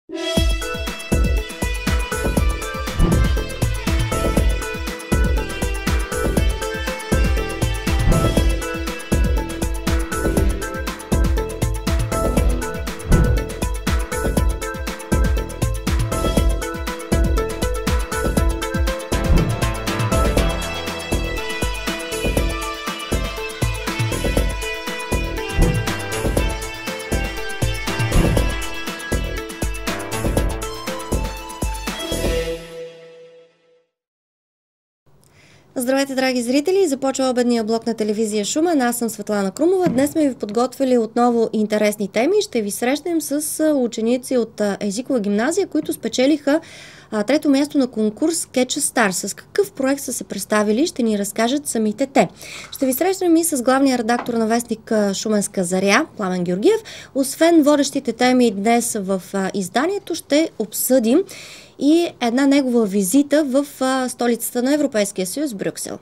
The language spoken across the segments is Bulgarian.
Здравейте, драги зрители! Започва обедния блок на телевизия Шумен. Аз съм Светлана Крумова. Днес сме ви подготвили отново интересни теми. Ще ви срещнем с ученици от езикова гимназия, които спечелиха трето място на конкурс Catch a Star. С какъв проект са се представили, ще ни разкажат самите те. Ще ви срещнем и с главния редактор на вестник Шуменска заря, Пламен Георгиев. Освен водещите теми днес в изданието, ще обсъдим и една негова визита в столицата на Европейския съюз, Брюксел.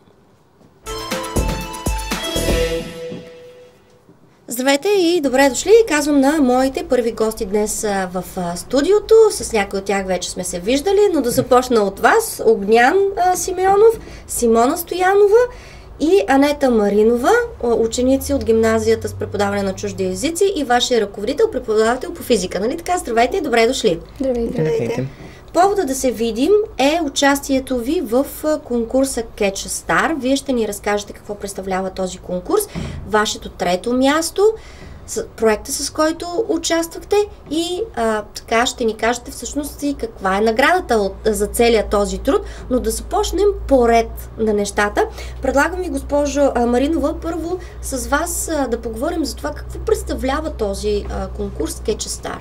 Здравейте и добре дошли! Казвам на моите първи гости днес в студиото. С някой от тях вече сме се виждали, но да започна от вас. Огнян Симеонов, Симона Стоянова и Анета Маринова, ученици от гимназията с преподаване на чужди езици и вашия ръководител, преподавател по физика. Нали така? Здравейте и добре дошли! Здравейте! Повода да се видим е участието ви в конкурса Catch a Star. Вие ще ни разкажете какво представлява този конкурс, вашето трето място, проекта, с който участвахте и така ще ни кажете всъщност и каква е наградата за целия този труд, но да започнем поред на нещата. Предлагам ви, госпожо Маринова, първо с вас да поговорим за това какво представлява този конкурс Catch a Star.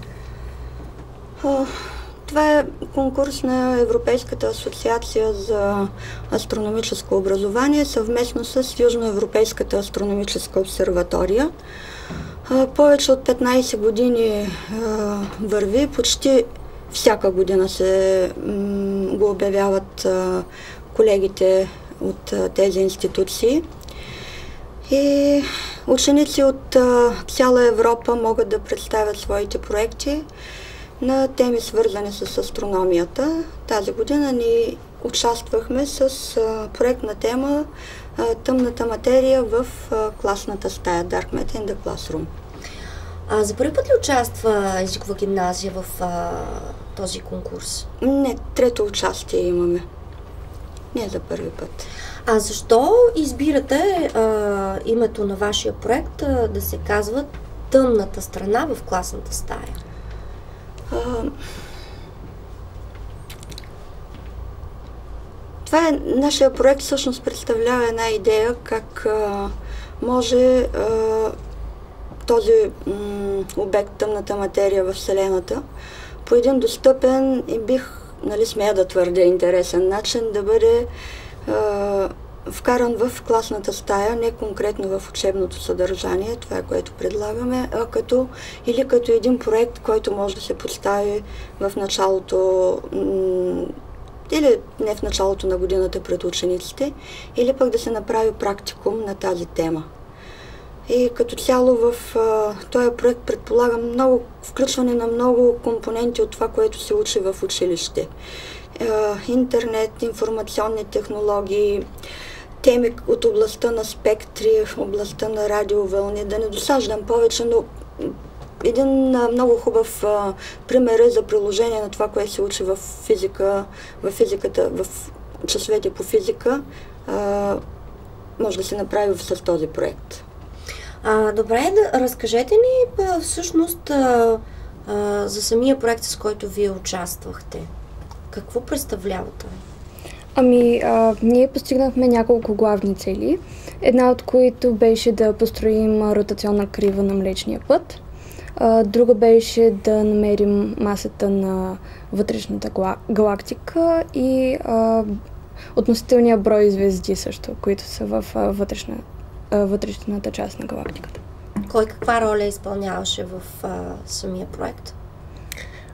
Това е конкурс на Европейската асоциация за астрономическо образование съвместно с Южноевропейската астрономическа обсерватория. Повече от 15 години върви, почти всяка година се го обявяват колегите от тези институции. И ученици от цяла Европа могат да представят своите проекти на теми, свързани с астрономията. Тази година ни участвахме с проект на тема Тъмната материя в класната стая, Dark Matter in the Classroom. За първи път ли участва езикова гимназия в този конкурс? Не, трето участие имаме. Не за първи път. А защо избирате името на вашия проект да се казва Тъмната страна в класната стая? Това е нашия проект, всъщност представлява една идея как може този обект, тъмната материя в Вселената, по един достъпен и смея да твърдя, интересен начин да бъде вкаран в класната стая, не конкретно в учебното съдържание, това е което предлагаме, а като един проект, който може да се постави в началото или не в началото на годината пред учениците, или пък да се направи практикум на тази тема. И като цяло в този проект предполага включване на много компоненти от това, което се учи в училище. Интернет, информационни технологии, теми от областта на спектри, в областта на радиовълни. Да не досаждам повече, но един много хубав пример е за приложение на това, което се учи в физиката, в часовете по физика, може да се направи с този проект. Добре, разкажете ни всъщност за самия проект, с който вие участвахте. Какво представлява той? Ние постигнахме няколко главни цели. Една от които беше да построим ротационна крива на Млечния път. Друга беше да намерим масата на вътрешната галактика и относителния брой звезди също, които са в вътрешната част на галактиката. Кой каква роля изпълняваше в самия проект?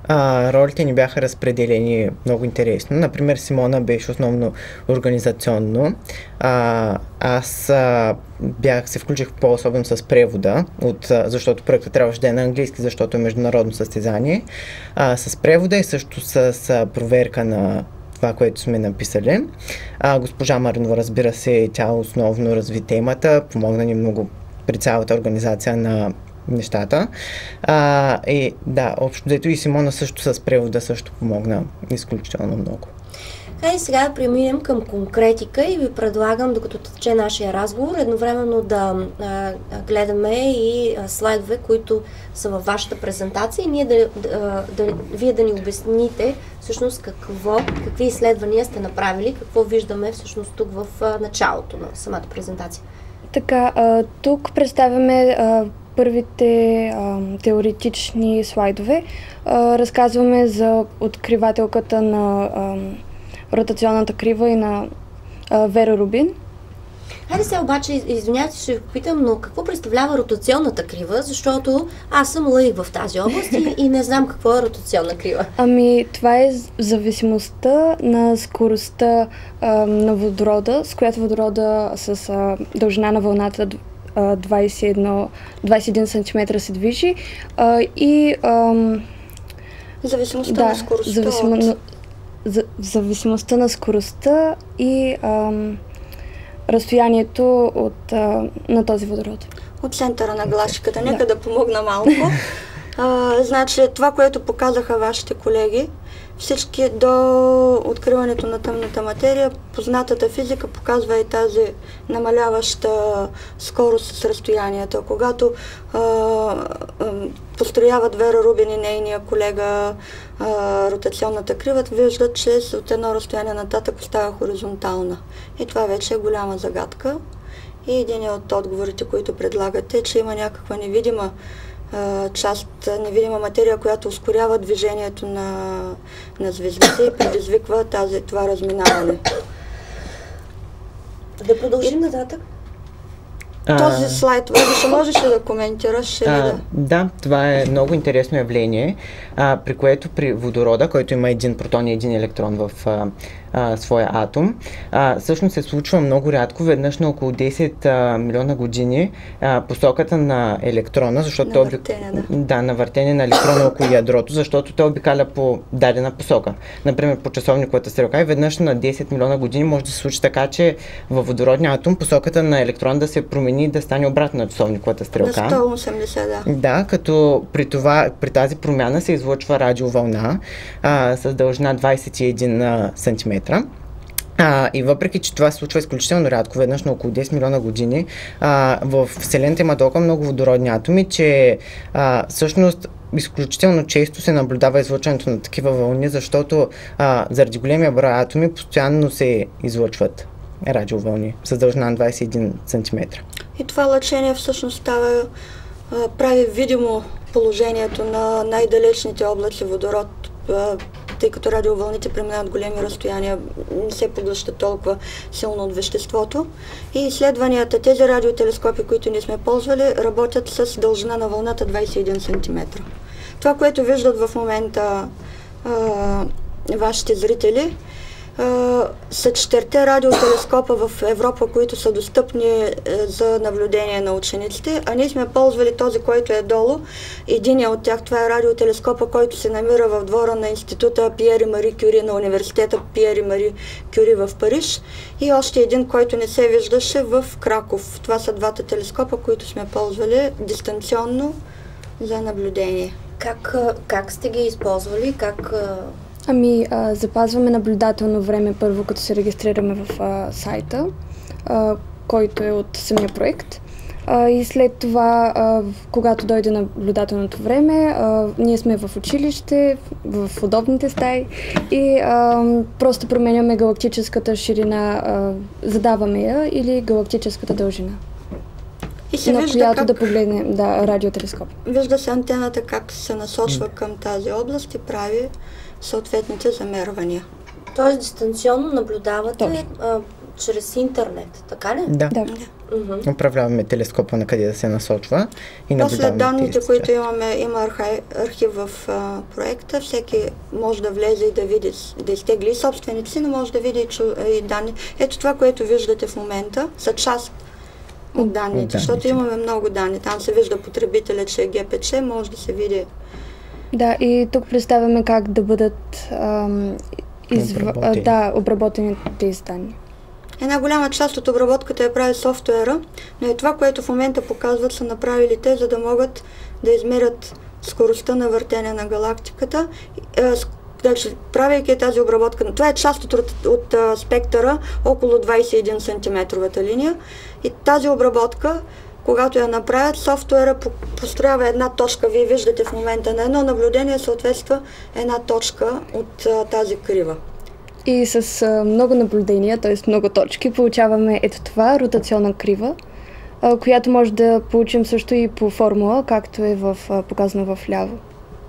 ролите ни бяха разпределени много интересно. Например, Симона беше основно организационно. Аз се включих по-особено с превода, защото проектът трябваше да е на английски, защото е международно състезание. С превода и също с проверка на това, което сме написали. Госпожа Маринова, разбира се, тя основно разви темата, помогна ни много при цялата организация на нещата. И да, общо взето и Симона също с превода също помогна изключително много. Хайде сега да преминем към конкретика и ви предлагам, докато тече нашия разговор, едновременно да гледаме и слайдове, които са във вашата презентация и ние вие да ни обясните всъщност какви изследвания сте направили, какво виждаме всъщност тук в началото на самата презентация. Така, тук представяме първите теоретични слайдове. Разказваме за откривателката на ротационната крива и на Вера Рубин. Хайде сега обаче, извинявайте, ще ви попитам, но какво представлява ротационната крива, защото аз съм лаик в тази област и не знам какво е ротационна крива. Ами, това е зависимостта на скоростта на водорода, с която водорода с дължина на вълната 21 см се движи и зависимостта на скоростта зависимостта на скоростта и разстоянието на този водород. От центъра на глашиката. Нека да помогна малко. Значи, това, което показаха вашите колеги, всички до откриването на тъмната материя, познатата физика показва и тази намаляваща скорост с разстоянията. Когато построяват Вера Рубин и нейния колега ротационната крива, виждат, че от едно разстояние нататък остава хоризонтална. И това вече е голяма загадка. И един от отговорите, които предлагате, е, че има някаква невидима невидима материя, която ускорява движението на звездите и предизвиква това разминаване. Да продължим нататък. Този слайд, ще можеш ли да коментираш? Да, това е много интересно явление, при което при водорода, който има един протон и един електрон в своя атом, всъщност се случва много рядко, веднъж на около 10 милиона години посоката на електрона, защото на въртение на електрона около ядрото, защото той обикаля по дадена посока. Например, по часовниковата стрелка и веднъж на 10 милиона години може да се случи така, че във водородния атом посоката на електрона да се промени и да стане обратно на часовниковата стрелка. На 180, да. Да, като при тази промяна се излъчва радиовълна с дължина 21 см. И въпреки, че това се случва изключително рядко, веднъж на около 10 милиона години, в Вселената има толкова много водородни атоми, че всъщност изключително често се наблюдава излъчването на такива вълни, защото заради големия брой атоми постоянно се излъчват радиовълни с дължина на 21 см. И това лъчение всъщност прави видимо положението на най-далечните облаци водород, тъй като радиовълните преминават големи разстояния, не се поглъщат толкова силно от веществото. И изследванията, тези радиотелескопи, които ние сме ползвали, работят с дължина на вълната 21 см. Това, което виждат в момента вашите зрители, са 4 радиотелескопа в Европа, които са достъпни за наблюдение на учениците, а ние сме ползвали този, който е долу. Единият от тях, това е радиотелескопа, който се намира в двора на института Пиер и Мари Кюри на университета Пиер и Мари Кюри в Париж, и още един, който не се виждаше, в Краков. Това са двата телескопа, които сме ползвали дистанционно за наблюдение. Как сте ги използвали? Ами, запазваме наблюдателно време първо, като се регистрираме в сайта, който е от самия проект. И след това, когато дойде наблюдателното време, ние сме в училище, в удобните стаи и просто променяме галактическата ширина, задаваме я или галактическата дължина. И се на вижда която да погледне радиотелескоп. Вижда се антената как се насочва към тази област и прави съответните замервания. Тоест дистанционно наблюдавате чрез интернет, така ли? Да. Управляваме телескопа на къде да се насочва и После наблюдаваме данните, тези които имаме, има архив в проекта, всеки може да влезе и да види, да изтегли собствените си, но може да види и данни. Ето това, което виждате в момента, са част от данните, защото имаме много данни. Там се вижда потребителя, че е ГПЧ, може да се види. Да, и тук представяме как да бъдат обработени тези данни. Една голяма част от обработката я прави софтуера, но и това, което в момента показват, са направили те, за да могат да измерят скоростта на въртене на галактиката. Значи, правейки тази обработка, това е част от спектъра, около 21 см линия, и тази обработка, когато я направят, софтуера построява една точка. Вие виждате в момента на едно наблюдение съответства една точка от тази крива. И с много наблюдения, т.е. много точки, получаваме ето това, ротационна крива, която може да получим също и по формула, както е показано в ляво.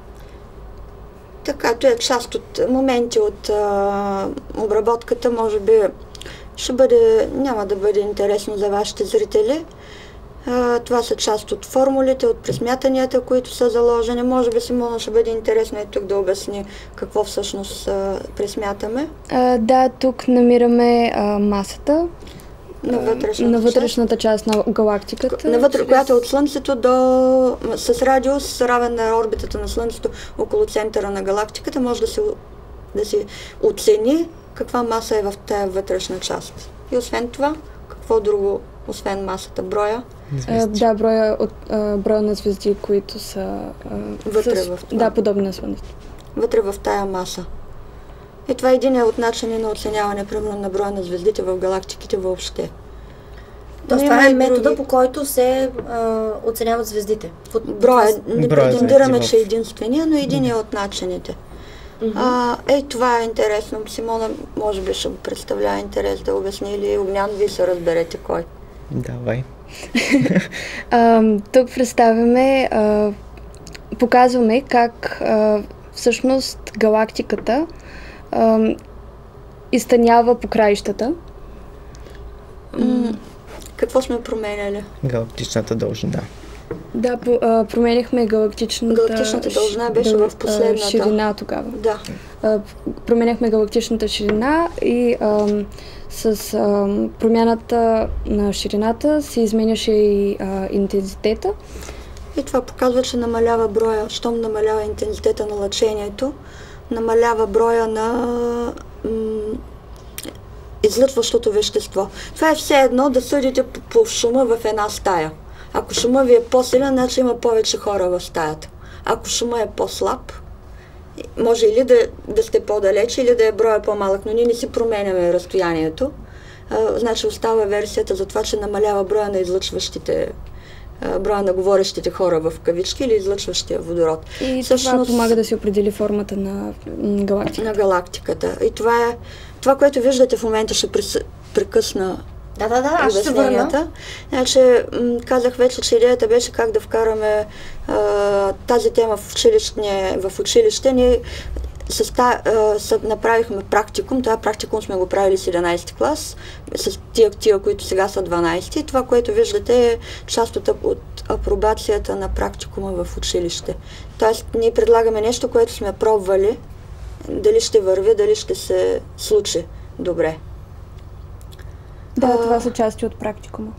Така, това е част от моменти от обработката, може би няма да бъде интересно за вашите зрители. Това са част от формулите, от пресмятанията, които са заложени. Може би Симона ще бъде интересно и тук да обясни какво всъщност пресмятаме. Да, тук намираме масата на вътрешната част на галактиката. Която е от Слънцето с радиус, равен на орбитата на Слънцето около центъра на галактиката, може да се оцени каква маса е в тази вътрешна част. И освен това, какво друго, освен масата, броя? Да, броя на звезди, които са вътре в това. Да, подобни на Слънцето. Вътре в тая маса. И това е един от начини на оценяване, примерно, на броя на звездите в галактиките въобще. Тоест това е метода, по който се оценяват звездите. Броя. Не претендираме, че е единствения, но един е от начините. Това е интересно. Симона може би ще представлява интерес да обясни, или Огнян, вие се разберете кой. Давай. Тук показваме как всъщност галактиката изтънява по краищата. Какво сме променяли? Галактичната дължина. Да, променихме галактичната дължина, беше в последната ширина тогава. Да. Променяхме галактичната ширина и с промяната на ширината се изменяше и интензитета. И това показва, че намалява броя, щом намалява интензитета на лъчението, намалява броя на излъчващото вещество. Това е все едно да съдите по шума в една стая. Ако шума ви е по-силен, значи има повече хора в стаята. Ако шума е по-слаб, може или да сте по-далече, или да е броя по-малък, но ние не си променяме разстоянието. Значи остава версията за това, че намалява броя на излъчващите, броя на говорещите хора в кавички или излъчващия водород. И това помага да се определи формата на галактиката. На галактиката. И това, което виждате в момента, ще прекъсна аз ще върна. Значи, казах вече, че идеята беше как да вкараме тази тема в училище. Ние направихме практикум. Това практикум сме го правили с 11 клас, с тия, които сега са 12. Това, което виждате, е част от апробацията на практикума в училище. Тоест, ние предлагаме нещо, което сме пробвали, дали ще върви, дали ще се случи добре. Да, това са части от практикума.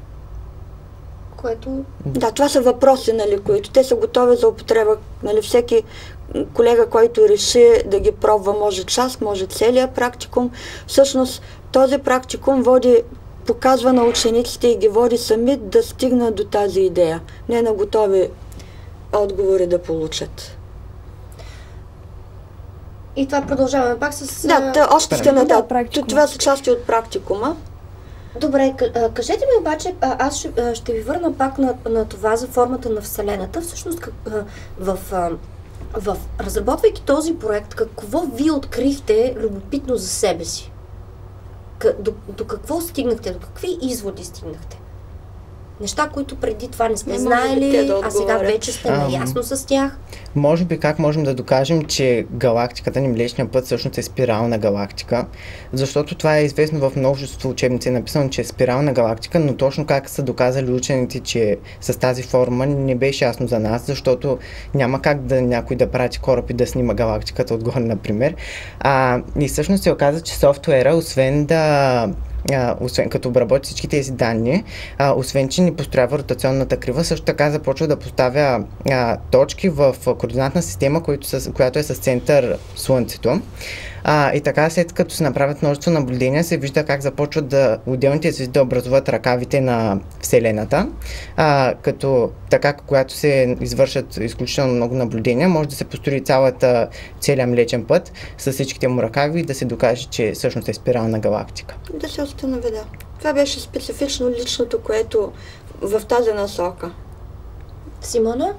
Да, това са въпроси, които те са готови за употреба. Всеки колега, който реши да ги пробва, може част, може целият практикум. Всъщност, този практикум показва на учениците и ги води сами да стигнат до тази идея. Не на готови отговори да получат. И това продължаваме пак с... Да, още сте нататък. Това са части от практикума. Добре, кажете ми обаче, аз ще ви върна пак на това за формата на Вселената. Всъщност, разработвайки този проект, какво вие открихте любопитно за себе си? До какво стигнахте? До какви изводи стигнахте? Неща, които преди това не сте знаели, а сега вече сте наясно с тях. може би как можем да докажем, че галактиката ни, Млечния път, всъщност е спирална галактика, защото това е известно в множество учебници, е написано, че е спирална галактика, но точно как са доказали учените, че с тази форма не беше ясно за нас, защото няма как някой да прати кораб и да снима галактиката отгоре, например. И всъщност се оказа, че софтуера, освен като обработи всички тези данни, освен че ни построява ротационната крива, също така започва да поставя точки в координатна система, която е с център Слънцето. И така, след като се направят множество наблюдения, се вижда как започват отделните звезди да образуват ръкавите на Вселената. Като така, когато се извършат изключително много наблюдения, може да се построи целият Млечен път с всичките му ръкави и да се докаже, че всъщност е спирална галактика. Да се установи, да. Това беше специфично личното, което в тази насока. Симона?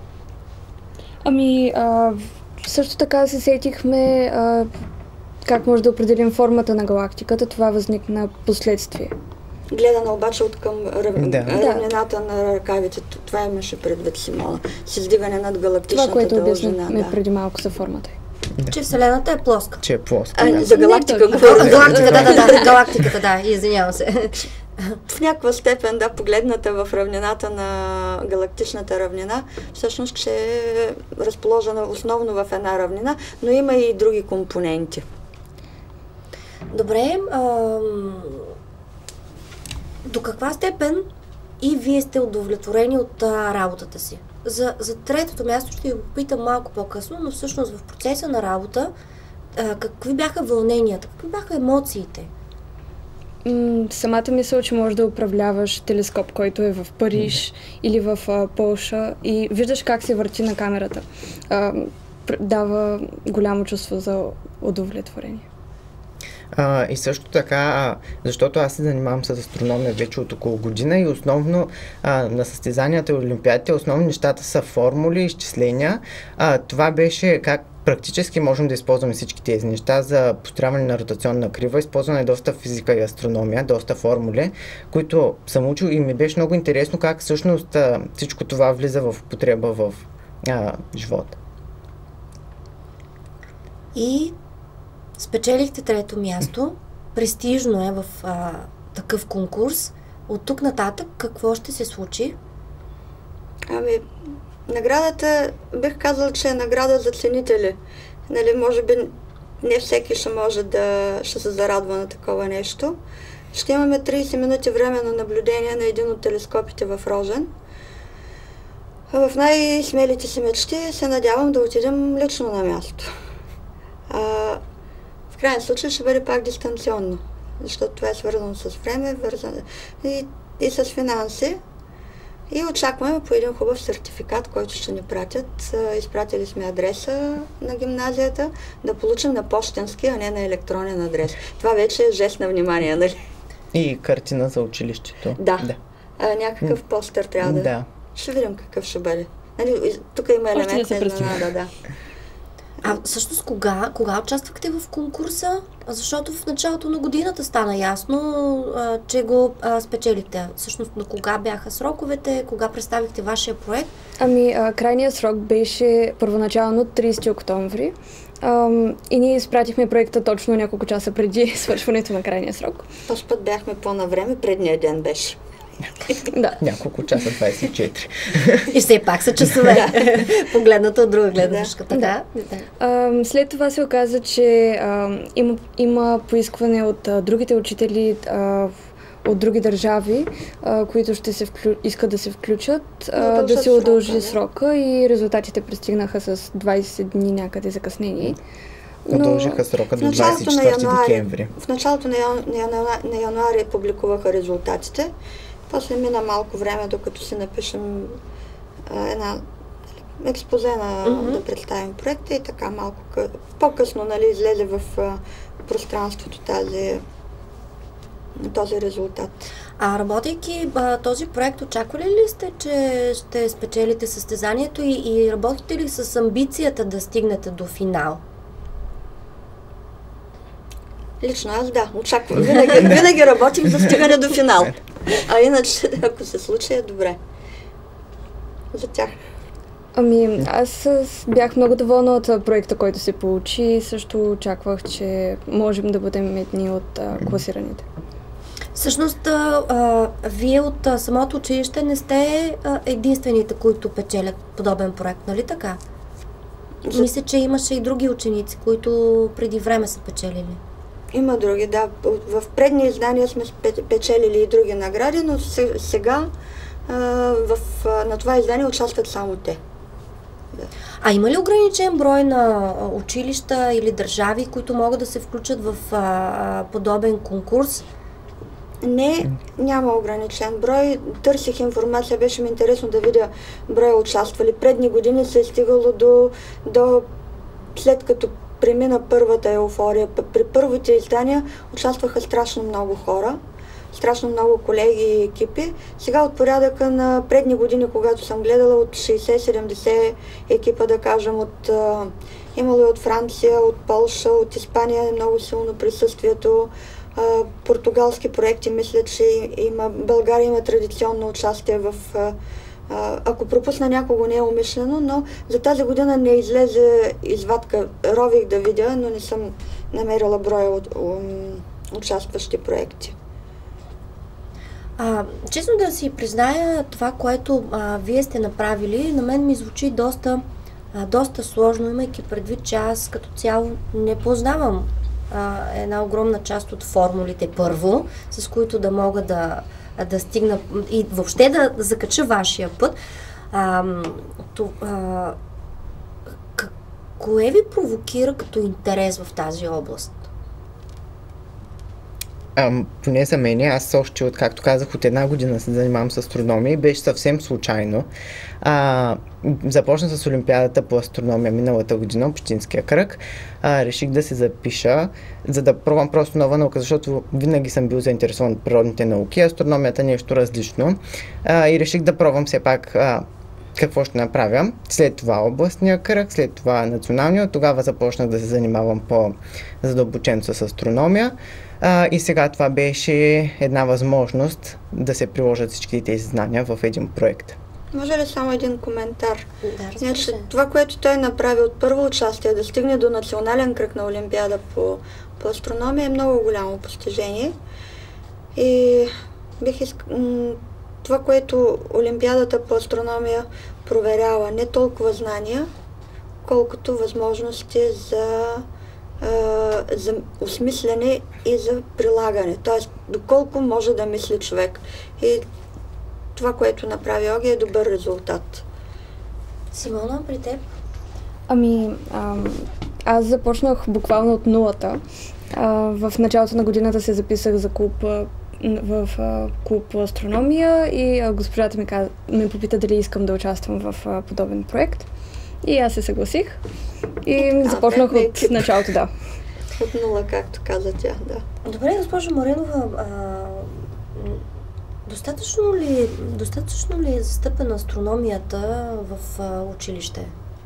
Също така се сетихме как може да определим формата на галактиката. Това възникна последствие. Гледана обаче от към равнината на ръкавите. Това имаше предвид Симона. С издигане над галактичната дължина. Това, което обяснихме преди малко за формата. Да. Че Вселената е плоска. Че е плоска. За галактика говоря. Галактиката, да, извинявам се. В някаква степен, да, погледната в равнината на галактичната равнина, всъщност ще е разположена основно в една равнина, но има и други компоненти. Добре, до каква степен и вие сте удовлетворени от работата си? За третото място ще ви попитам малко по-късно, но всъщност в процеса на работа какви бяха вълненията, какви бяха емоциите? Самата мисъл, че можеш да управляваш телескоп, който е в Париж или в Полша и виждаш как се върти на камерата, дава голямо чувство за удовлетворение. И също така, защото аз се занимавам с астрономия вече от около година и основно на състезанията и олимпиадите, основни нещата са формули, изчисления. Това беше как практически можем да използваме всички тези неща за построяване на ротационна крива. Използваме доста физика и астрономия, доста формули, които съм учил и ми беше много интересно как всъщност всичко това влиза в употреба в живота. И спечелихте трето място. Престижно е в такъв конкурс. От тук нататък какво ще се случи? Наградата, бих казала, че е награда за ценители. Нали, може би не всеки ще се зарадва на такова нещо. Ще имаме 30 минути време на наблюдение на един от телескопите в Рожен. В най-смелите си мечти се надявам да отидем лично на място. В крайен случай ще бъде пак дистанционно, защото това е свързано с време и с финанси. И очакваме по един хубав сертификат, който ще ни пратят. Изпратили сме адреса на гимназията, да получим на пощенски, а не на електронен адрес. Това вече е жест на внимание, нали? И картина за училището. Да. Някакъв постер трябва да... Ще видим какъв ще бъде. Нали, тук има елемент на изненада, да. Всъщност кога участвахте в конкурса? Защото в началото на годината стана ясно, че го спечелихте. Всъщност на кога бяха сроковете? Кога представихте вашия проект? Крайният срок беше първоначално 30 октомври. И ние изпратихме проекта точно няколко часа преди свършването на крайния срок. Този път бяхме по-навреме, предния ден беше. Да. Няколко часа, 24. И все пак са часове. Погледната от друга гледна точка. Да. След това се оказа, че има поискване от другите учители от други държави, които ще искат да се включат, да се удължи срока и резултатите пристигнаха с 20 дни някъде закъснение. Удължиха срока до 24 декември. В началото на януари публикуваха резултатите. После мина малко време, докато си напишем една експозе да представим проекта и така малко по-късно, нали, излезе в пространството този резултат. Работейки този проект, очаквали ли сте, че ще спечелите състезанието и работите ли с амбицията да стигнете до финал? Лично аз очаквам. Винаги работим за стигане до финал. А иначе, ако се случи, е добре. За тях. Ами, бях много доволна от проекта, който се получи. Също очаквах, че можем да бъдем едни от класираните. Всъщност, вие от самото училище не сте единствените, които печелят подобен проект, нали така? Мисля, че имаше и други ученици, които преди време са печелили. Има други, да. В предни издания сме печелили и други награди, но сега на това издание участват само те. Да. А има ли ограничен брой на училища или държави, които могат да се включат в подобен конкурс? Не, няма ограничен брой. Търсих информация, беше ми интересно да видя броя участвали. Предни години се е стигало до след като премина първата еуфория. При първите издания участваха страшно много хора, страшно много колеги и екипи. Сега от порядъка на предни години, когато съм гледала, от 60-70 екипа, да кажем, имало и от Франция, от Полша, от Испания е много силно присъствието. Португалски проекти, мисля, че България има традиционно участие в... Ако пропусна някого, не е умишлено, но за тази година не излезе извадка. Рових да видя, но не съм намерила броя от участващи проекти. Честно да си призная, това, което вие сте направили, на мен ми звучи доста сложно, имайки предвид, че аз като цяло не познавам една огромна част от формулите първо, с които да мога да стигна и въобще да закача вашия път. Кое ви провокира като интерес в тази област? Поне за мен, аз още, както казах, от една година се занимавам с астрономия и беше съвсем случайно. Започна с Олимпиадата по астрономия миналата година, общинския кръг. Реших да се запиша, за да пробвам просто нова наука, защото винаги съм бил заинтересован от природните науки, астрономията е нещо различно. И реших да пробвам все пак какво ще направя. След това областния кръг, след това националния, тогава започнах да се занимавам по-задълбочено с астрономия. И сега това беше една възможност да се приложат всички тези знания в един проект. Може ли само един коментар? Да, значи, това, което той направи от първо участие, да стигне до национален кръг на Олимпиада по астрономия, е много голямо постижение. И това, което Олимпиадата по астрономия проверява, не толкова знания, колкото възможности за осмислене и за прилагане. Т.е. доколко може да мисли човек. И това, което направи Оги, е добър резултат. Симона, при теб? Аз започнах буквално от нулата. В началото на годината се записах за клуб по астрономия и госпожата ме попита дали искам да участвам в подобен проект. И аз се съгласих и започнах от началото, да. От нула, както каза тя, да. Добре, госпожо Маринова, достатъчно ли е застъпена астрономията в училище?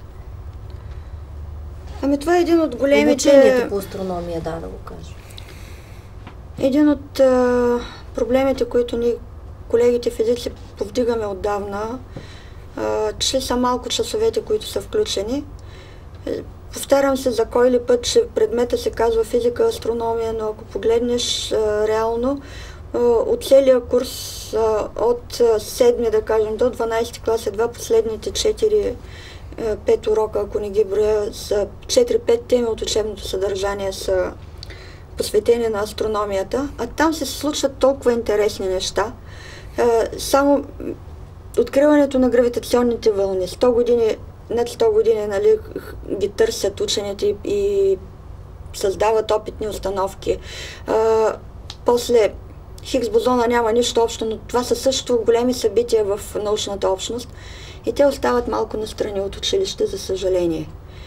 Това е един от големите... Обучението по астрономия, да го кажа. Един от проблемите, които ние, колегите физици, повдигаме отдавна, че са малко часовете, които са включени. Повтарям се за кой ли път, че предмета се казва физика, астрономия, но ако погледнеш реално, от целия курс от 7, да кажем, до 12 клас, едва последните 4-5 урока, ако не ги броя, са 4-5 теми от учебното съдържание са посветени на астрономията, а там се случват толкова интересни неща. Само откриването на гравитационните вълни. Над 100 години нали, ги търсят учените и създават опитни установки. После Хигс бозона няма нищо общо, но това са също големи събития в научната общност и те остават малко настрани от училище, за съжаление.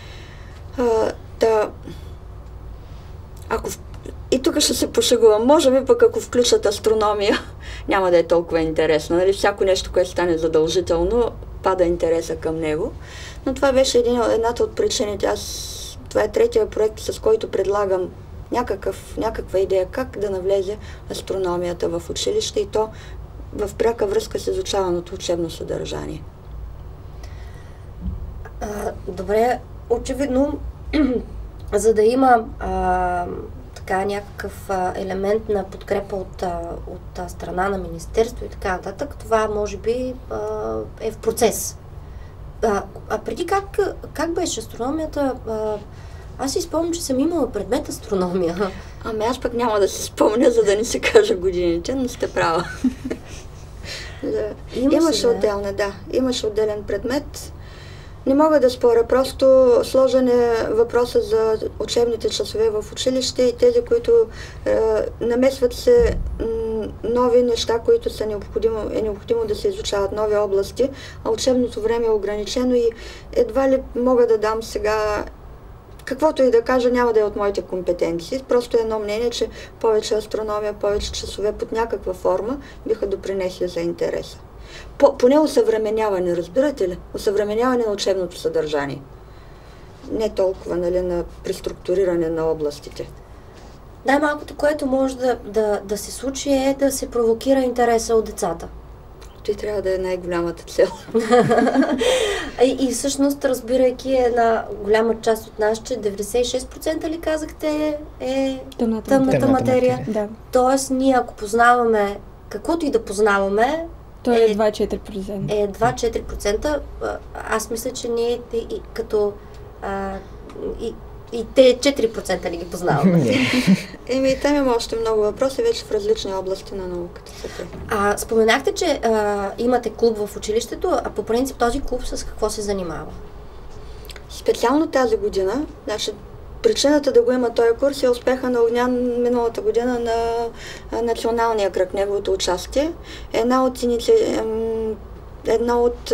И тук ще се пошегувам. Може би пък ако включат астрономия, няма да е толкова интересно. Нали? Всяко нещо, което стане задължително, пада интереса към него. Но това беше едната от причините. Това е третия проект, с който предлагам някаква идея как да навлезе астрономията в училище и то в пряка връзка с изучаваното учебно съдържание. Добре, очевидно, за да има така някакъв елемент на подкрепа от страна на министерство и така нататък, това може би е в процес. А преди как беше астрономията? Аз си спомням, че съм имала предмет астрономия. Ами аз пък няма да се спомня, за да не се кажа годините, но сте права. Имаше отделен предмет. Не мога да споря, просто сложен е въпроса за учебните часове в училище и тези, които намесват се нови неща, които е необходимо да се изучават, нови области, а учебното време е ограничено и едва ли мога да дам сега каквото и да кажа, няма да е от моите компетенции. Просто едно мнение, че повече астрономия, повече часове под някаква форма биха допринесли за интереса. Поне усъвременяване, разбирате ли? Усъвременяване на учебното съдържание. Не толкова, на преструктуриране на областите. Най-малкото, което може да се случи, е да се провокира интереса от децата. Той трябва да е най-голямата цел. И всъщност, разбирайки една голяма част от нас, че 96% ли казахте е тъмната материя. Да. Тоест, ние ако познаваме, каквото и да познаваме, той е 2-4%. 2-4%. Аз мисля, че ние като и те 4% ли ги познаваме? Там има още много въпроси, вече в различни области на науката. Споменахте, че имате клуб в училището, а по принцип този клуб с какво се занимава? Специално тази година, причината да го има този курс е успеха на Огнян миналата година на националния кръг, неговото участие. Една от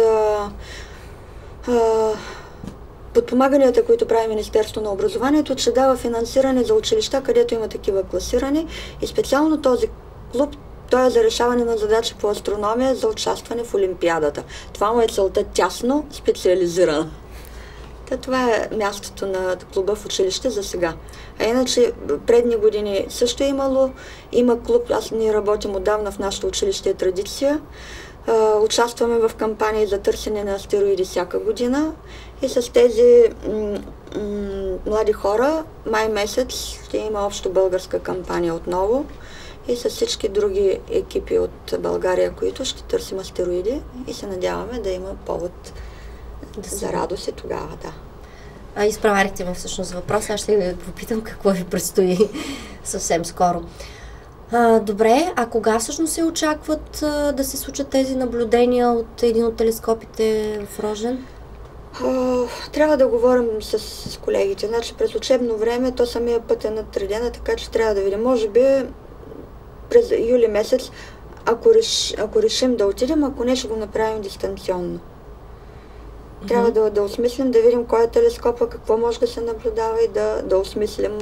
подпомаганията, които прави Министерство на образованието, че дава финансиране за училища, където има такива класирани. И специално този клуб, той е за решаване на задачи по астрономия, за участване в Олимпиадата. Това му е целта тясно специализирана. Това е мястото на клуба в училище за сега. А иначе предни години също има клуб, ние работим отдавна в нашето училище, е традиция. Участваме в кампании за търсене на астероиди всяка година и с тези млади хора май месец ще има общо българска кампания отново и с всички други екипи от България, които ще търсим астероиди и се надяваме да има повод за радост и тогава, да. Изпреварихте ме всъщност въпроса, аз ще ви попитам какво ви предстои съвсем скоро. Добре, а кога всъщност се очакват да се случат тези наблюдения от един от телескопите в Рожен? Трябва да говорим с колегите. През учебно време то самия път е надредена, така че трябва да видим. Може би през юли месец, ако решим да отидем, ако не, ще го направим дистанционно. Трябва да осмислим, да видим кой е телескопа, какво може да се наблюдава и да осмислим.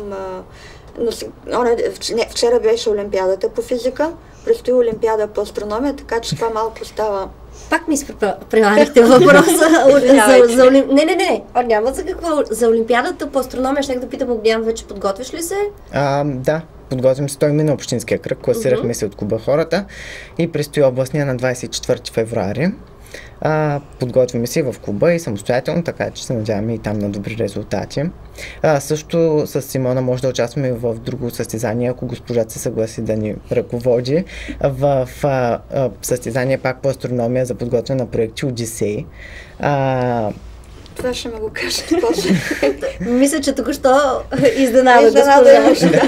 Вчера беше Олимпиадата по физика, предстои Олимпиада по астрономия, така че това малко става... Пак ми изпреварихте въпроса. Не, няма за какво. За Олимпиадата по астрономия, ще да питам Огнян, вече подготвиш ли се? Да. Подготвим се, той мина общинския кръг, класирахме се от клуба хората и предстои областния на 24 февруари. Подготвяме се в клуба и самостоятелно, така че се надяваме и там на добри резултати. Също с Симона може да участваме в друго състезание, ако госпожата се съгласи да ни ръководи, в състезание пак по астрономия за подготвяне на проекти Одисей. Това ще ме го кажете после. Мисля, че току-що изненада госпожа.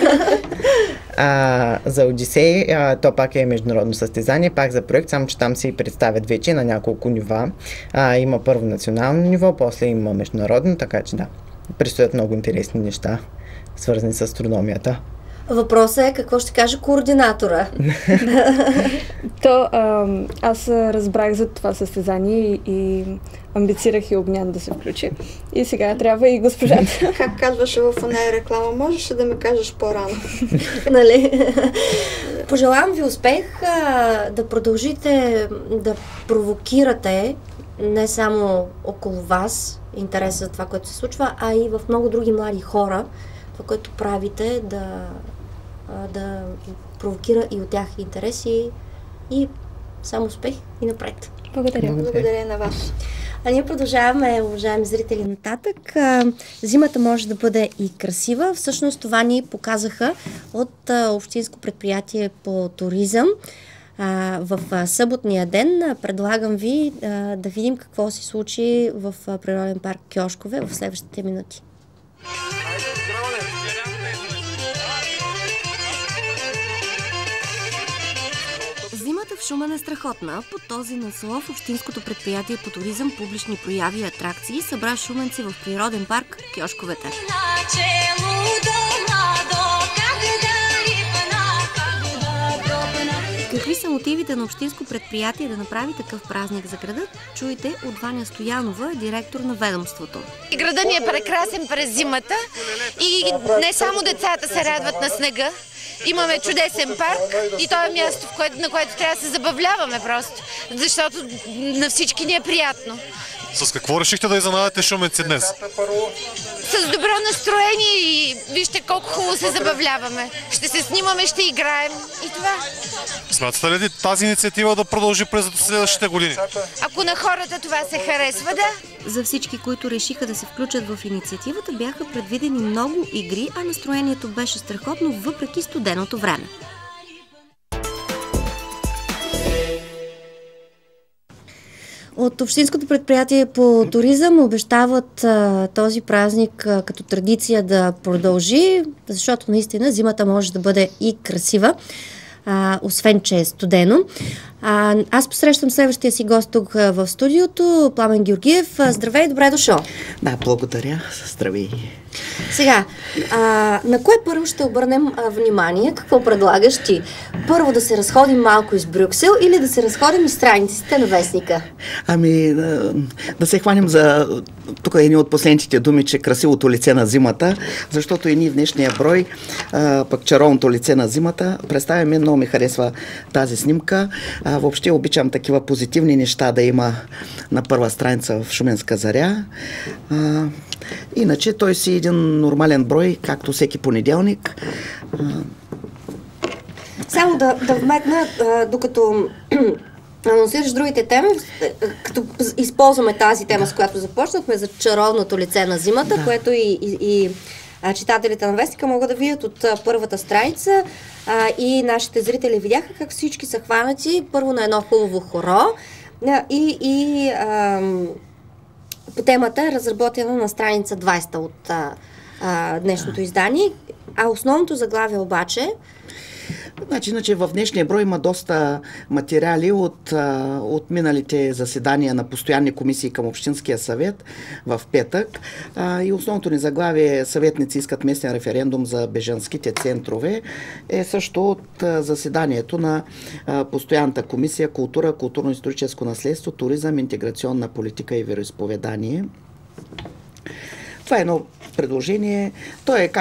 За Одисей, то пак е международно състезание, пак за проект, само че там се и представят вече на няколко нива. Има първо национално ниво, после има международно, така че да, предстоят много интересни неща, свързани с астрономията. Въпросът е какво ще каже координатора. Аз разбрах за това състезание и амбицирах и Огнян да се включи. И сега трябва и госпожата. Как казваше в оная реклама, можеш да ми кажеш по-рано. Нали? Пожелавам ви успех, да продължите да провокирате не само около вас интерес за това, което се случва, а и в много други млади хора. Това, което правите, да провокира и от тях интереси и Само успех и напред! Благодаря. Благодаря на вас. А ние продължаваме, уважаеми зрители, нататък. Зимата може да бъде и красива. Всъщност това ни показаха от Общинско предприятие по туризъм. В съботния ден предлагам ви да видим какво се случи в природен парк Кьошкове в следващите минути. Зимата в Шумен е страхотна. Под този наслов Общинското предприятие по туризъм, публични прояви и атракции събра шуменци в природен парк Кьошковете. Какви са мотивите на Общинско предприятие да направи такъв празник за града? Чуйте от Ваня Стоянова, директор на ведомството. Градът ни е прекрасен през зимата и не само децата се радват на снега. Имаме чудесен парк и то е място, на което трябва да се забавляваме просто, защото на всички ни е приятно. С какво решихте да изненадате шуменци днес? С добро настроение и вижте колко хубаво се забавляваме. Ще се снимаме, ще играем и това. Смятате ли тази инициатива да продължи през следващите години? Ако на хората това се харесва, да. За всички, които решиха да се включат в инициативата, бяха предвидени много игри, а настроението беше страхотно въпреки студеното време. От Общинското предприятие по туризъм обещават този празник като традиция да продължи, защото наистина зимата може да бъде и красива, освен че е студено. Аз посрещам следващия си гост тук в студиото, Пламен Георгиев. Здравей, добре дошъл. Да, благодаря. Здравей. Сега, на кое първо ще обърнем внимание? Какво предлагаш ти? Първо да се разходим малко из Брюксел или да се разходим из страниците на вестника? Ами, да се хванем за тук едни от последните думи, че красивото лице на зимата, защото и ние в днешния брой, пък чаровното лице на зимата, представяме, много ми харесва тази снимка. Въобще обичам такива позитивни неща да има на първа страница в Шуменска заря. Иначе той си един нормален брой, както всеки понеделник. Само да вметна, докато анонсираш другите теми, като използваме тази тема, с която започнахме, за чаровното лице на зимата, да, което и читателите на вестника могат да видят от първата страница, и нашите зрители видяха как всички са хванати първо на едно хубаво хоро и по темата е разработена на страница 20 от днешното издание, а основното заглавие обаче... Значи в днешния брой има доста материали от миналите заседания на постоянни комисии към Общинския съвет в петък. И основното ни заглавие "Съветници искат местен референдум за бежанските центрове" е също от заседанието на постоянната комисия "Култура, културно-историческо наследство, туризъм, интеграционна политика и вероизповедание". Това е едно предложение. То е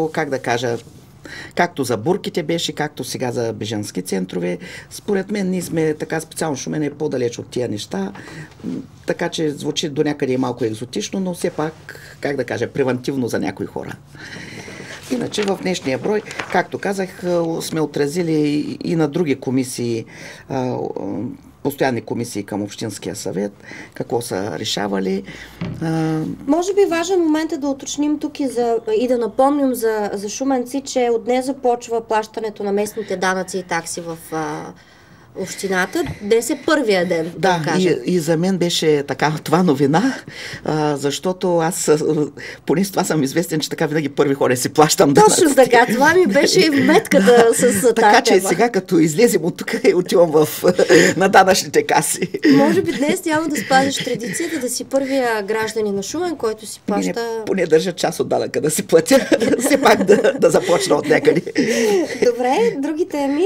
както за бурките беше, както сега за бежански центрове. Според мен ние сме така специално Шумен е по-далеч от тия неща, така че звучи до някъде малко екзотично, но все пак, превантивно за някои хора. Иначе в днешния брой, както казах, сме отразили и на други комисии, постоянни комисии към Общинския съвет, какво са решавали. Може би важен момент е да уточним тук и да напомним за шуменци, че от днес започва плащането на местните данъци и такси в общината. Днес е първия ден, да кажем. И за мен беше така това новина, защото аз поне с това съм известен, че така винаги първи хора си плащам данъците. Точно така, това ми беше и вметката с тази така че сега, като излезем от тук, отивам на данъчните каси. Може би днес няма да спазиш традицията да си първия гражданин на Шумен, който си плаща... Поне държа част от данъка да си платя, все пак да започна от някъде. Добре, други теми?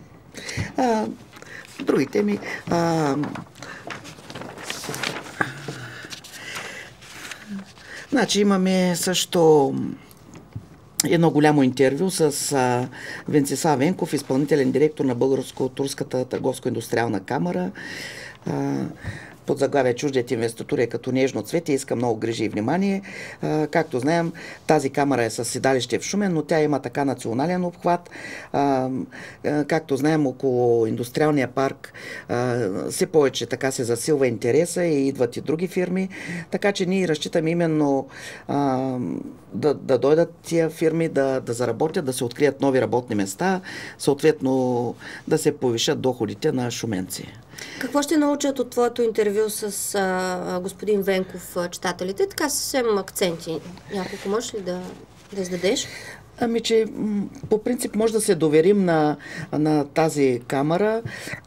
Други теми. Значи имаме също едно голямо интервю с Венцислав Венков, изпълнителен директор на Българско-турската търговско-индустриална камара. под заглавие "Чуждите инвеститори" като нежно цвете, иска много грижи и внимание. Както знаем, тази камара е със седалище в Шумен, но тя има така национален обхват. Както знаем, около индустриалния парк все повече така се засилва интереса и идват и други фирми, така че ние разчитаме именно да дойдат тия фирми, да заработят, да се открият нови работни места, съответно да се повишат доходите на шуменци. Какво ще научат от твоето интервю с господин Венков читателите? Така съвсем акценти. Няколко можеш ли да издадеш? Ами, че по принцип може да се доверим на тази камара.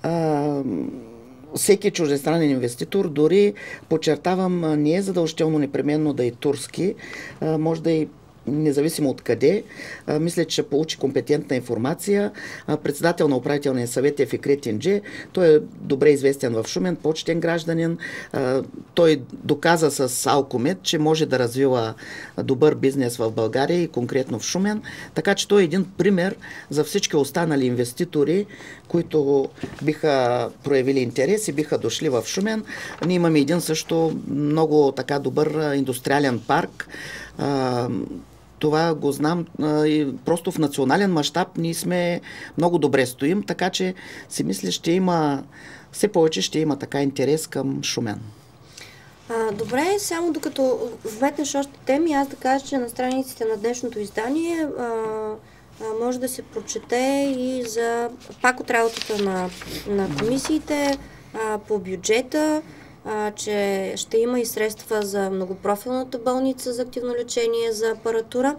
Всеки чуждестранен инвеститор, дори подчертавам, не е задължително непременно да е турски, може да е независимо от къде. Мисля, че ще получи компетентна информация. Председател на управителния съвет е Фикрет Индже. Той е добре известен в Шумен, почтен гражданин. Той доказа с Алкомет, че може да развива добър бизнес в България и конкретно в Шумен. Така че той е един пример за всички останали инвеститори, които биха проявили интерес и биха дошли в Шумен. Ние имаме един също много така добър индустриален парк. Това го знам и просто в национален мащаб ние сме много добре стоим, така че си мисля, все повече ще има така интерес към Шумен. Добре, само докато вметнеш още теми, аз да кажа, че на страниците на днешното издание може да се прочете и за пак от работата на комисиите по бюджета, че ще има и средства за многопрофилната болница за активно лечение, за апаратура.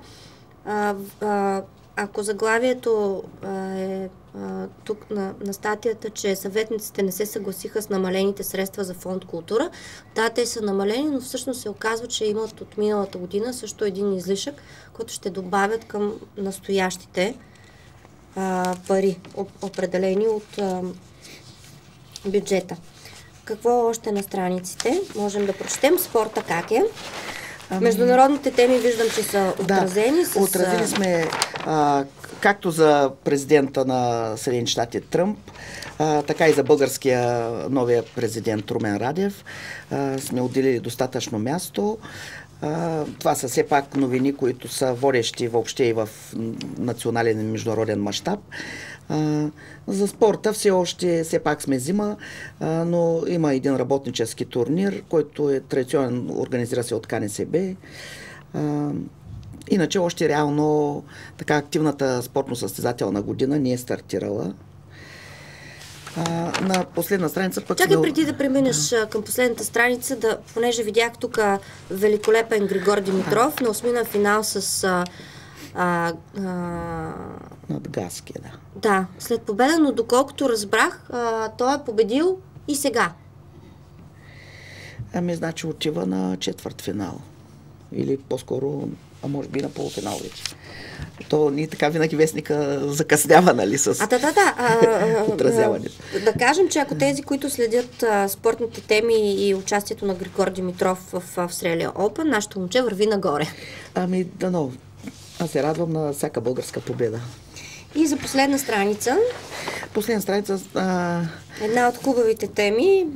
Ако заглавието е тук на статията, че съветниците не се съгласиха с намалените средства за фонд култура, да, те са намалени, но всъщност се оказва, че имат от миналата година също един излишък, който ще добавят към настоящите пари, определени от бюджета. Какво още на страниците? Можем да прочетем спорта как е. Международните теми виждам, че са отразени. Да, отразили сме както за президента на Съединените щати Тръмп, така и за българския новия президент Румен Радев. Сме отделили достатъчно място. Това са все пак новини, които са водещи въобще и в национален и международен мащаб. За спорта все пак сме зима, но има един работнически турнир, който е традиционен, организира се от КНСБ. Иначе още реално така активната спортно-състезателна година не е стартирала. На последна страница пък... Чакай преди да преминеш към последната страница, понеже видях тук великолепен Григор Димитров на осмина финал с... Над Гаския, да. Да, след победа, но доколкото разбрах, той е победил и сега. Значи отива на четвъртфинал. Или по-скоро, може би на полуфинал вече. То ние така винаги вестника закъснява, нали, с отразяването. Да кажем, че ако тези, които следят спортните теми и участието на Григор Димитров в Australia Open, нашето момче върви нагоре. Дано. Аз се радвам на всяка българска победа. И за последна страница. Последна страница... Една от хубавите теми.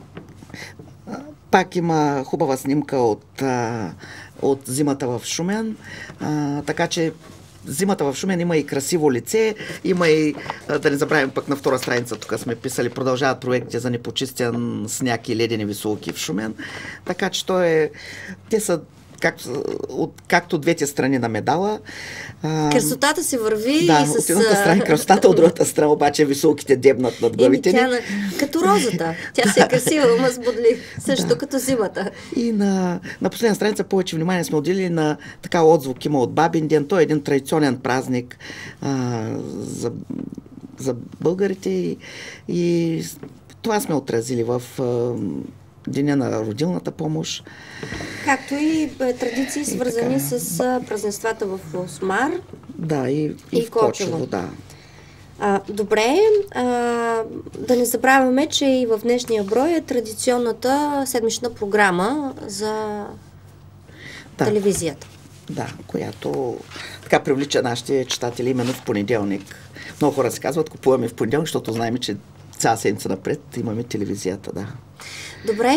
Пак има хубава снимка от зимата в Шумен. Така че зимата в Шумен има и красиво лице, има и, да не забравим пък на втора страница, тук сме писали, продължават проекти за непочистен сняг и ледени висулки в Шумен. Така че те са както двете страни на медала. Красотата се върви да, и с... от едната страна красотата, от другата страна обаче висулките дебнат над главите ни. Като розата. Тя се е красива, ама сбудли. Също като зимата. И на последна страница повече внимание сме отделили на така отзвук има от Бабин ден. Той е един традиционен празник за българите и това сме отразили в Деня на родилната помощ. Както и традиции, свързани с празненствата в Осмар. Да, и в Кочево, да. Добре, да не забравяме, че и в днешния брой е традиционната седмична програма за телевизията. Да, която така привлича нашите читатели именно в понеделник. Много хора се казват, купуваме в понеделник, защото знаем, че цяла седмица напред имаме телевизията, да. Добре,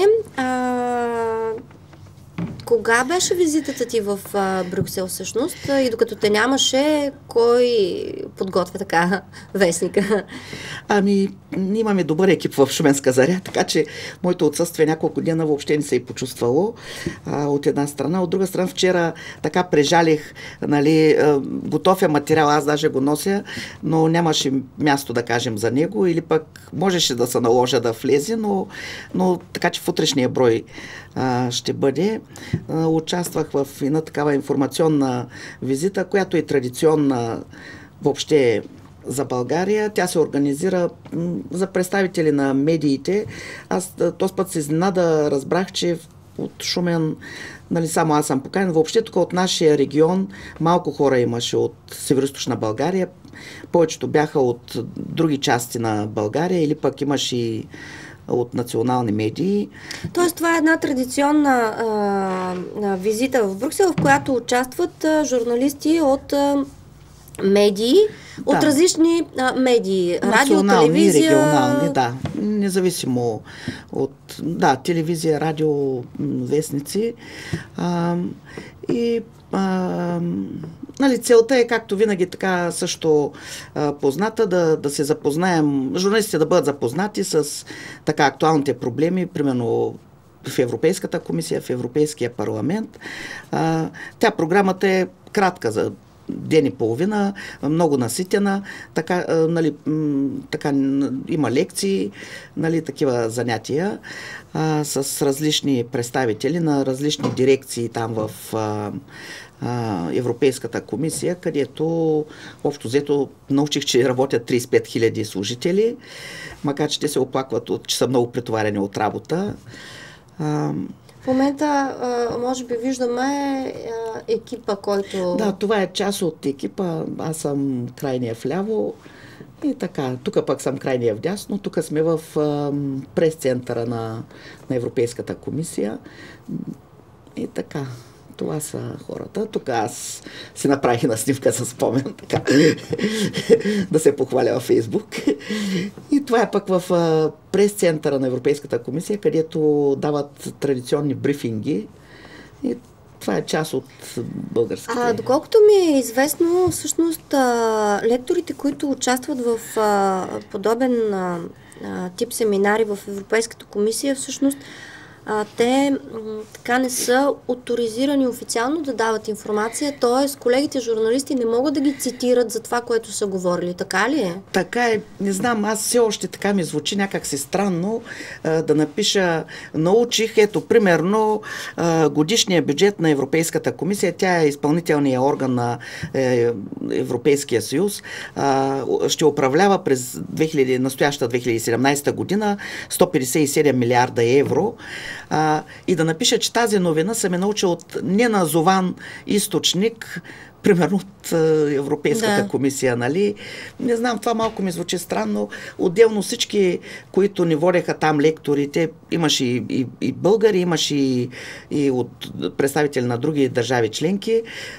кога беше визитата ти в Брюксел всъщност? И докато те нямаше, кой подготвя така вестника? Ами, имаме добър екип в Шуменска заря, така че моето отсъствие няколко дена въобще не се е почувствало от една страна. От друга страна, вчера така прежалих, нали, готов е материал, аз даже го нося, но нямаше място да кажем за него, или пък можеше да се наложа да влезе, но така че в утрешния брой ще бъде. Участвах в една такава информационна визита, която е традиционна въобще за България. Тя се организира за представители на медиите. Аз този път се изненада, разбрах, че от Шумен, нали, само аз съм поканен. Въобще тук от нашия регион малко хора имаше от Североизточна България. Повечето бяха от други части на България или пък имаше и от национални медии. Тоест, това е една традиционна визита в Брюксел, в която участват журналисти от медии, от различни медии. Радио, телевизия... регионални, да. Независимо от телевизия, радио, вестници. Нали, целта е, както винаги, така също позната, да се запознаем, журналистите да бъдат запознати с така актуалните проблеми, примерно в Европейската комисия, в Европейския парламент. Програмата е кратка, за ден и половина, много наситена, така, нали, така има лекции, нали, такива занятия с различни представители на различни дирекции там в Европейската комисия, където общо взето научих, че работят 35 000 служители, макар че те се оплакват, че са много претоварени от работа. В момента, може би, виждаме екипа, който... Да, това е част от екипа. Аз съм крайния вляво и така. Тук пък съм крайния вдясно. Тук сме в прес-центъра на Европейската комисия. И така. Това са хората. Тук аз си направих една снимка с спомен, така, да се похваля във Фейсбук. И това е пък в прес-центъра на Европейската комисия, където дават традиционни брифинги. И това е част от българските. Доколкото ми е известно, всъщност лекторите, които участват в подобен тип семинари в Европейската комисия, всъщност те така не са оторизирани официално да дават информация, т.е. колегите журналисти не могат да ги цитират за това, което са говорили. Така ли е? Така е. Не знам, аз все още така ми звучи някак си странно да напиша, научих, ето, примерно, годишния бюджет на Европейската комисия, тя е изпълнителният орган на Европейския съюз, ще управлява през настоящата 2017 година 157 милиарда евро. И да напиша, че тази новина съм научил от неназован източник, примерно от Европейската комисия, нали? Не знам, това малко ми звучи странно. Отделно всички, които ни водеха там лекторите, имаше и българи, имаше и от представители на други държави членки,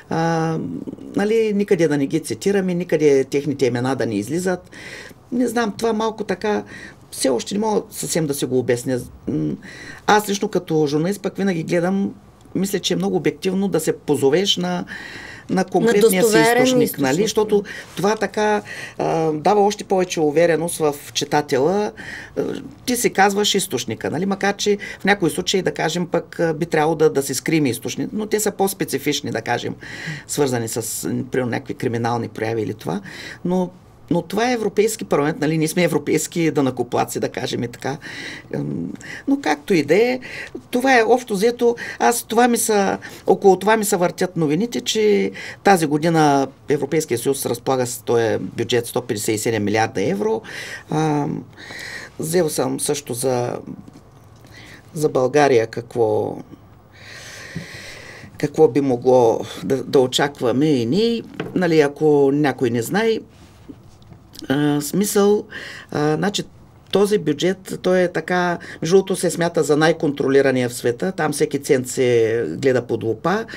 нали, никъде да не ги цитираме, никъде техните имена да не излизат. Не знам, това малко така все още не мога съвсем да си го обясня. Аз лично като журналист пък винаги гледам, мисля, че е много обективно да се позовеш на конкретния си източник, нали? Защото това така дава още повече увереност в читателя. Ти си казваш източника, нали? Макар че в някои случаи, да кажем, пък би трябвало да се скриме източник, но те са по-специфични, да кажем, свързани с примерно някакви криминални прояви или това. Но това е Европейски парламент, нали? Ние сме европейски данъкоплатци, да кажем и така. Но както и да е, това е общо взето. Около това ми се въртят новините, че тази година Европейския съюз разполага с този бюджет 157 милиарда евро. Взел съм също за България какво би могло да очакваме и ние. Нали, ако някой не знае, смисъл, значи този бюджет, той е така, между другото се смята за най-контролирания в света, там всеки цент се гледа под лупа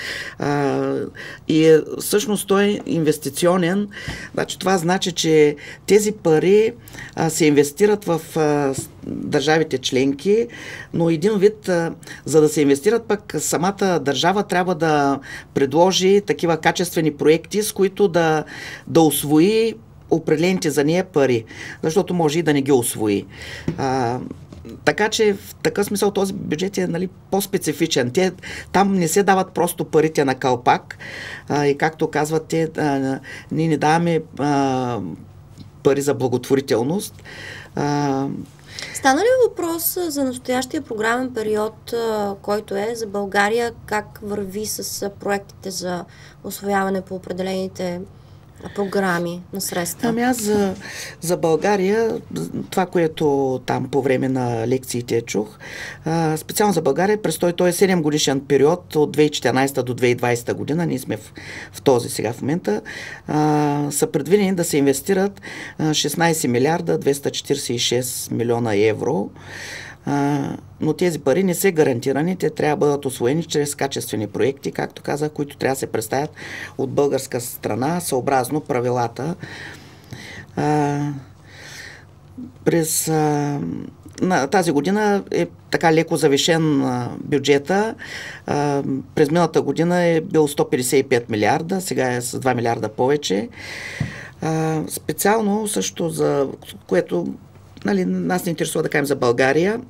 и всъщност той е инвестиционен. Значи, това значи, че тези пари се инвестират в държавите членки, но един вид, за да се инвестират, пък самата държава трябва да предложи такива качествени проекти, с които да усвои определените за нея пари, защото може и да не ги усвои. Така че в такъв смисъл този бюджет е по-специфичен. Там не се дават просто парите на калпак и както казват ние не даваме пари за благотворителност. Стана ли въпрос за настоящия програмен период, който е за България, как върви с проектите за усвояване по определените програми на средства? Ами аз за България, това, което там по време на лекциите чух, специално за България, той е 7 годишен период от 2014 до 2020 година, ние сме в този сега в момента, са предвидени да се инвестират 16 милиарда 246 милиона евро, но тези пари не са гарантирани, те трябва да бъдат усвоени чрез качествени проекти, както казах, които трябва да се представят от българска страна, съобразно правилата. През тази година е така леко завишен бюджета. През миналата година е бил 155 милиарда, сега е с 2 милиарда повече. Специално също за което нас не интересува да кажем за България.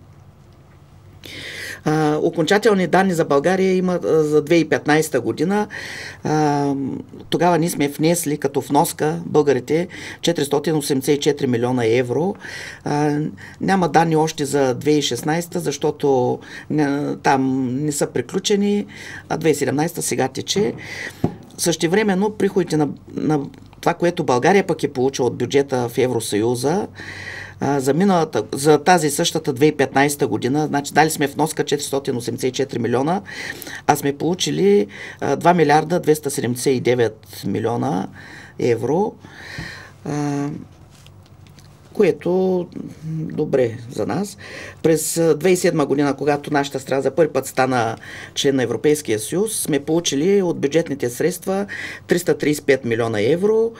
Окончателни данни за България има за 2015 година. Тогава ние сме внесли като вноска българите 484 милиона евро. Няма данни още за 2016, защото там не са приключени, а 2017 сега тече. Същевременно приходите на това, което България пък е получила от бюджета в Евросъюза, за тази същата 2015 година, значи дали сме вноска 484 милиона, а сме получили 2 милиарда 279 милиона евро, което добре за нас. През 2007 година, когато нашата страна за първи път стана член на Европейския съюз, сме получили от бюджетните средства 335 милиона евро.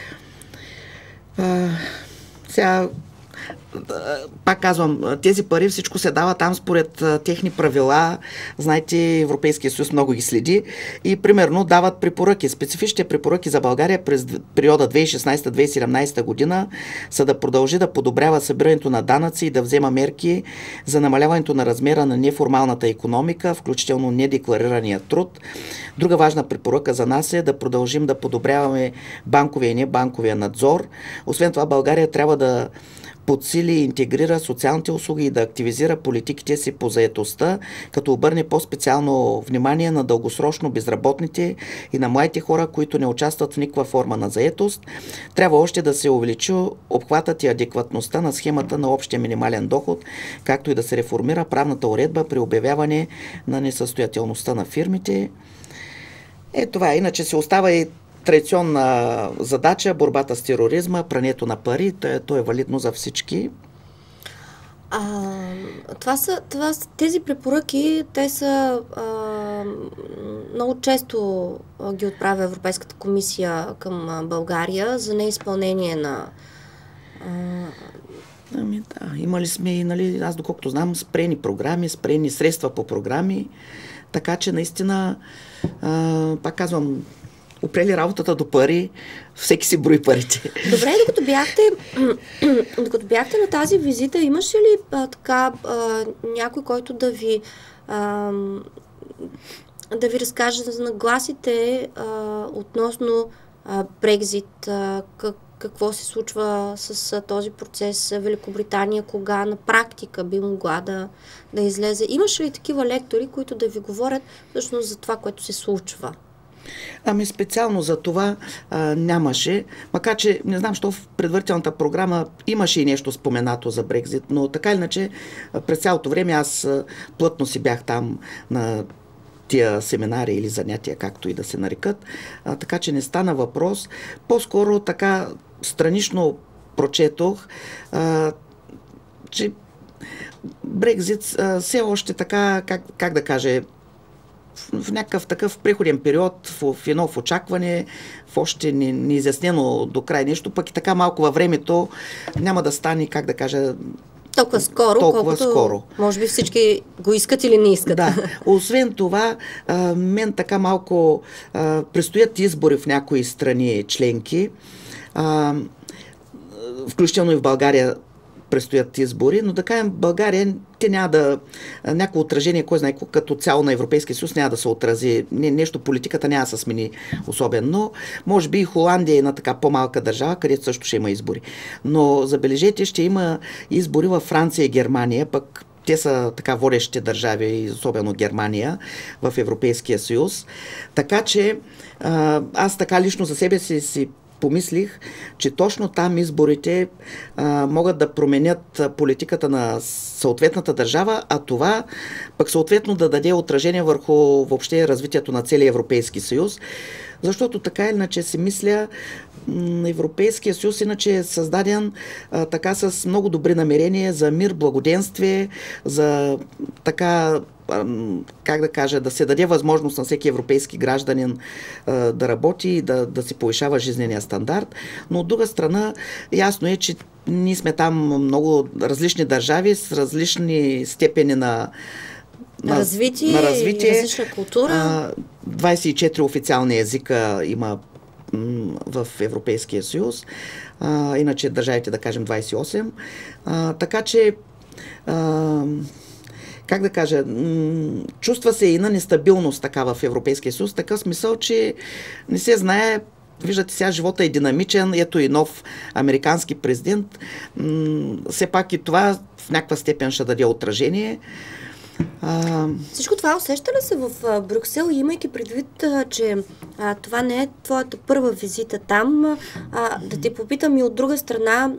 Сега пак казвам, тези пари всичко се дава там според техни правила. Знаете, Европейския съюз много ги следи и примерно дават препоръки. Специфичните препоръки за България през периода 2016-2017 година са да продължи да подобрява събирането на данъци и да взема мерки за намаляването на размера на неформалната икономика, включително недекларирания труд. Друга важна препоръка за нас е да продължим да подобряваме банковия и небанковия надзор. Освен това, България трябва да подсили и интегрира социалните услуги и да активизира политиките си по заетостта, като обърне по-специално внимание на дългосрочно безработните и на младите хора, които не участват в никаква форма на заетост. Трябва още да се увеличи обхватът и адекватността на схемата на общия минимален доход, както и да се реформира правната уредба при обявяване на несъстоятелността на фирмите. Това иначе се остава и традиционна задача, борбата с тероризма, прането на пари, то е валидно за всички. Тези препоръки, те са много често ги отправя Европейската комисия към България за неизпълнение на... Имали сме, аз доколкото знам, спрени програми, спрени средства по програми, така че наистина, пак казвам, опрели работата до пари, всеки си брои парите. Добре, докато бяхте на тази визита, имаше ли някой, който да ви разкаже за нагласите относно Брекзит, какво се случва с този процес, Великобритания, кога на практика би могла да излезе? Имаше ли такива лектори, които да ви говорят всъщност за това, което се случва? Специално за това нямаше, макар че не знам, що в предварителната програма имаше и нещо споменато за Брекзит, но така или иначе през цялото време аз плътно си бях там на тия семинари или занятия, както и да се нарекат, така че не стана въпрос. По-скоро така странично прочетох че Брекзит все още така, как да кажа, в някакъв такъв преходен период, в едно в очакване, в още неизяснено до край нещо, пък и така малко във времето няма да стане, как да кажа, толкова скоро, колкото може би всички го искат или не искат. Да. Освен това, мен така малко предстоят избори в някои страни членки, включително и в България предстоят избори, но да кажем, България те няма да... Някакво отражение, кой знае, като цяло на Европейския съюз няма да се отрази. Нещо политиката няма да се смени особено. Може би и Холандия е една така по-малка държава, където също ще има избори. Но забележете, ще има избори във Франция и Германия, пък те са така водещите държави, особено Германия, в Европейския съюз. Така че аз така лично за себе си помислих, че точно там изборите могат да променят политиката на съответната държава, а това пък съответно да даде отражение върху въобще развитието на целия Европейски съюз. Защото така или иначе си мисля, Европейския съюз иначе е създаден така с много добри намерения за мир, благоденствие, за така, как да кажа, да се даде възможност на всеки европейски гражданин да работи и да си повишава жизнения стандарт. Но от друга страна, ясно е, че ние сме там много различни държави с различни степени на развитие, различна култура. 24 официални езика има в Европейския съюз, иначе държавите, да кажем, 28. Така че, как да кажа, чувства се и на нестабилност така в Европейския съюз, така смисъл, че не се знае. Виждате, сега живота е динамичен, ето и нов американски президент. Все пак и това в някаква степен ще даде отражение. Всичко това усеща ли се в Брюксел, имайки предвид, че това не е твоята първа визита там? Да те попитам и от друга страна,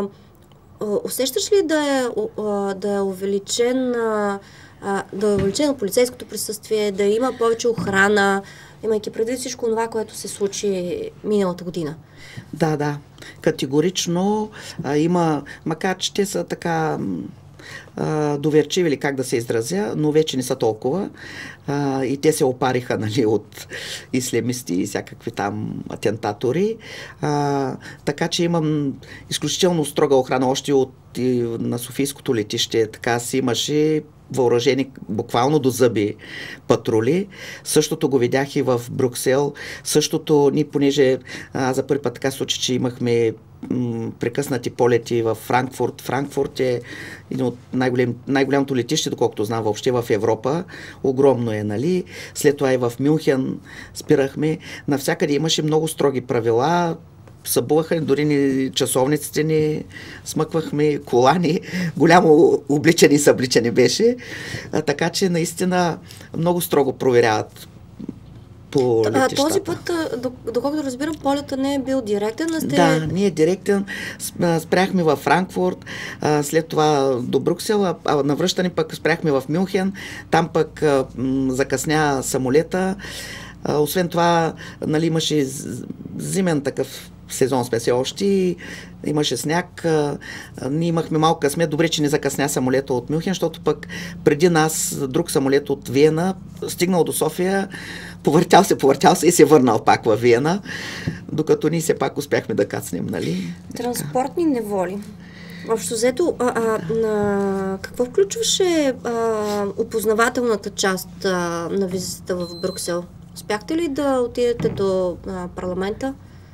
усещаш ли да е увеличено полицейското присъствие, да има повече охрана, имайки предвид всичко това, което се случи миналата година? Да, категорично има, макар че те са така доверчиви или как да се изразя, но вече не са толкова. И те се опариха, нали, от ислямисти и всякакви там атентатори. Така че имам изключително строга охрана още на Софийското летище. Така си имаше въоръжени буквално до зъби патрули. Същото го видях и в Брюксел. Същото ни, понеже за първи път така случи, че имахме прекъснати полети в Франкфурт. Франкфурт е един от най-голямото летище, доколкото знам въобще в Европа. Огромно е, нали? След това и в Мюнхен спирахме. Навсякъде имаше много строги правила. Събуваха дори ни часовниците ни, смъквахме колани, голямо обличане и събличане беше. Така че наистина много строго проверяват по летищата. Този път, доколкото разбирам, полета не е бил директен. Да, не е директен. Спряхме във Франкфурт, след това до Брюксел, а на връщане пък спряхме в Мюнхен. Там пък закъсня самолета. Освен това, нали, имаше зимен такъв сезон сме се още, имаше сняг, ние имахме малко късмет, добре, че не закъсня самолета от Мюнхен, защото пък преди нас друг самолет от Виена стигнал до София, повъртял се и се върнал пак във Виена, докато ние все пак успяхме да кацнем, нали? Транспортни неволи. Общо взето, какво включваше опознавателната част на визитата в Брюксел? Успяхте ли да отидете до парламента?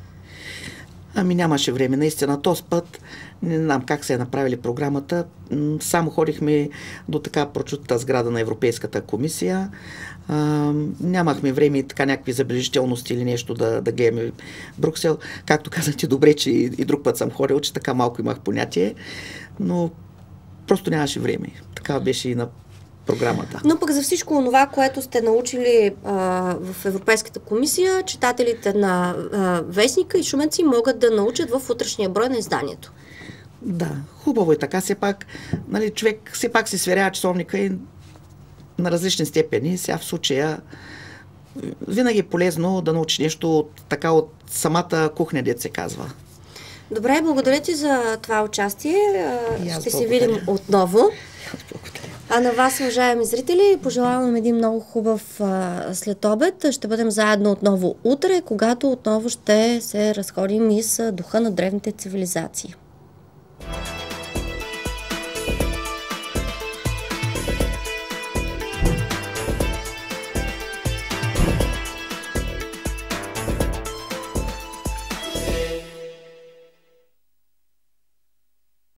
Ами нямаше време. Наистина, този път не знам как се е направили програмата. Само ходихме до така прочутата сграда на Европейската комисия. Нямахме време и така някакви забележителности или нещо да гледаме Брюксел. Както казахте, добре, че и друг път съм ходил, че така малко имах понятие, но просто нямаше време. Така беше и на програмата. Но пък за всичко това, което сте научили в Европейската комисия, читателите на Вестника и Шуменци могат да научат в утрешния брой на изданието. Да, хубаво е така. Все пак, нали, човек все пак си сверява часовника и на различни степени. Сега в случая винаги е полезно да научи нещо от самата кухня, дето се казва. Добре, благодаря ти за това участие. Ще се видим отново. А на вас, уважаеми зрители, пожелавам един много хубав следобед. Ще бъдем заедно отново утре, когато отново ще се разходим из духа на древните цивилизации.